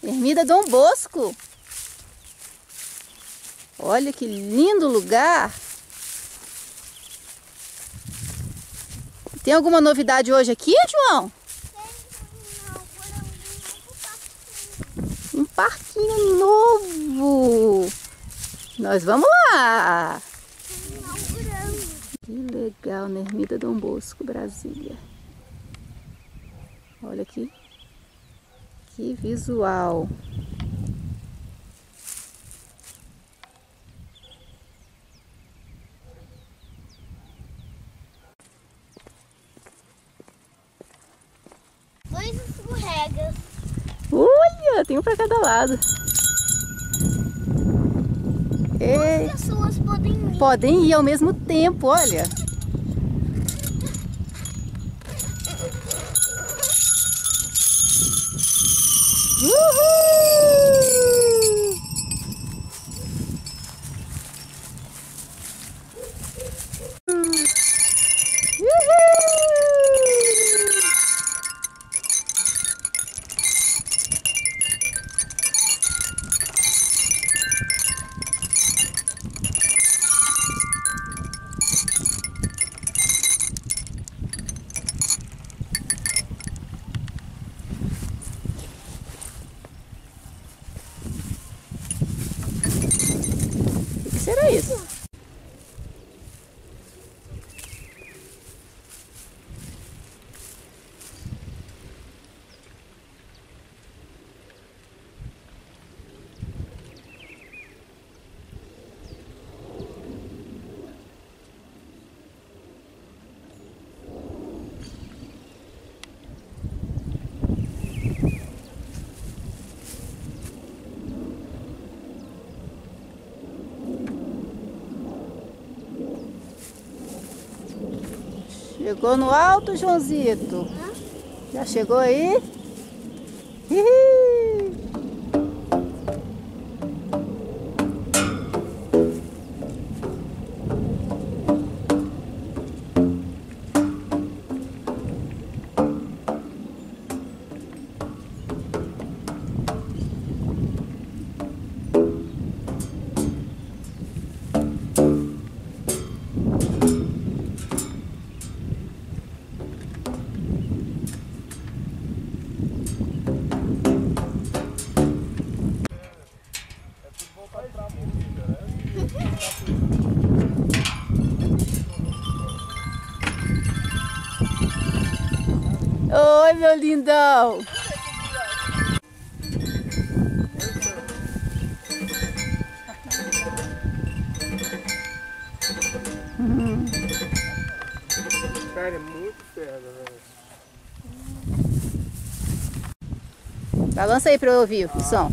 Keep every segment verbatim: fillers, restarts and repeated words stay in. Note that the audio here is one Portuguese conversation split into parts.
Ermida Dom Bosco. Olha que lindo lugar. Tem alguma novidade hoje aqui, João? Um parquinho novo. Nós vamos lá. Que legal, na Ermida Dom Bosco, Brasília. Olha aqui. Que visual. Dois escorregas. Olha, tem um para cada lado. Duas pessoas podem ir. Podem ir ao mesmo tempo, olha. Uhul! O que será isso? Chegou no alto, Joãozito? Hã? Já chegou aí? Hihi! Oi, meu lindão! Hum. Cara, é muito ferro, velho. Balança aí pra eu ouvir o som.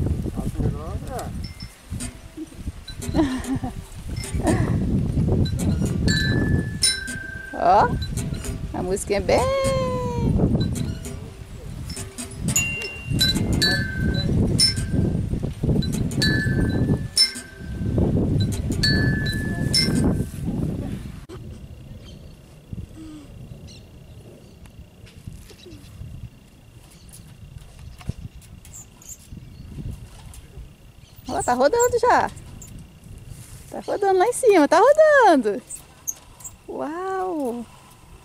Ó, a música é bem... Ó, tá rodando já. Tá rodando lá em cima, tá rodando. Uau!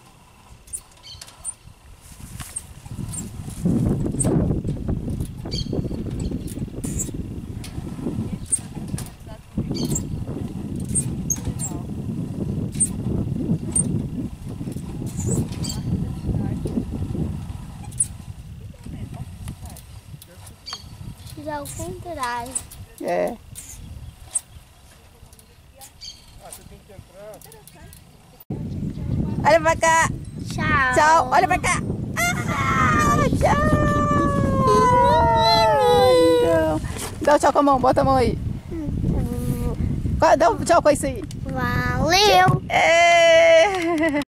Já o contrário. É. Olha pra cá. Tchau. Tchau. Olha pra cá. Ah, tchau. Tchau. Dá o tchau com a mão. Bota a mão aí. Dá o tchau com isso aí. Valeu. É.